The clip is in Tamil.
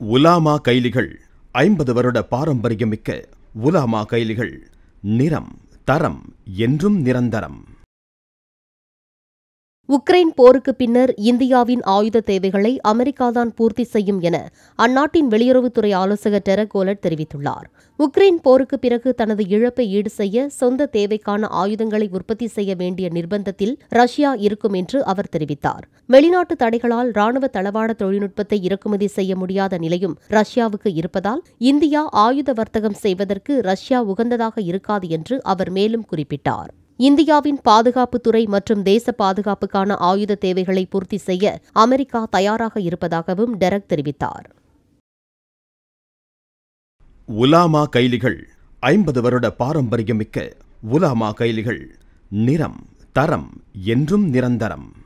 உலாமா கைலிகள் 50 வருட பாரம்பரியமிக்க உலாமா கைலிகள். நிறம், தரம் என்றும் நிரந்தரம். உக்ரைன் போருக்கு பின்னர் இந்தியாவின் ஆயுத தேவைகளை அமெரிக்காதான் பூர்த்தி செய்யும் என அந்நாட்டின் வெளியுறவுத்துறை ஆலோசகர் டெரக் கோலட் தெரிவித்துள்ளார். உக்ரைன் போருக்கு பிறகு தனது இழப்பை ஈடு செய்ய சொந்த தேவைக்கான ஆயுதங்களை உற்பத்தி செய்ய வேண்டிய நிர்பந்தத்தில் ரஷ்யா இருக்கும் என்று அவர் தெரிவித்தார். வெளிநாட்டு தடைகளால் ராணுவ தளவாட தொழில்நுட்பத்தை இறக்குமதி செய்ய முடியாத நிலையும் ரஷ்யாவுக்கு இருப்பதால் இந்தியா ஆயுத வர்த்தகம் செய்வதற்கு ரஷ்யா உகந்ததாக இருக்காது என்று அவர் மேலும் குறிப்பிட்டார். இந்தியாவின் பாதுகாப்புத்துறை மற்றும் தேச பாதுகாப்புக்கான ஆயுத தேவைகளை பூர்த்தி செய்ய அமெரிக்கா தயாராக இருப்பதாகவும் டெரக் தெரிவித்தார். உலாமா கைலிகள் 50 வருட பாரம்பரியமிக்க உலாமா கைலிகள். நிறம், தரம் என்றும் நிரந்தரம்.